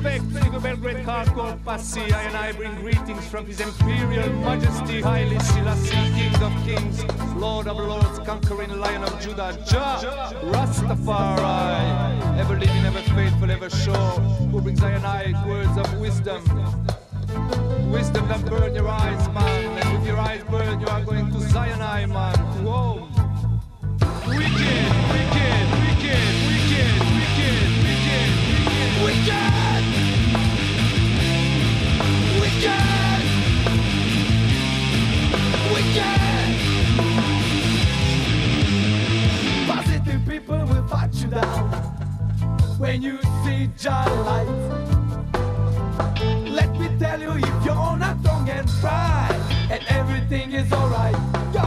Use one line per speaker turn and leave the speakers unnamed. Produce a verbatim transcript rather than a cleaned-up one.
respect to the Belgrade Hardcore Posse. I and I bring greetings from His Imperial Majesty Haile Selassie, King of Kings, Lord of Lords, conquering Lion of Judah, Jah Rastafari, ever living, ever faithful, ever sure, who brings I and I words of wisdom. Wisdom that burn your eyes, man, and with your eyes burn, you are going to Zion, I, man. Whoa. Wicked, wicked, wicked, wicked, wicked, wicked, wicked, wicked, wicked, wicked. Positive people will fight you down when you see Jah light. Let me tell you, if you're not strong and pride, and everything is alright, go.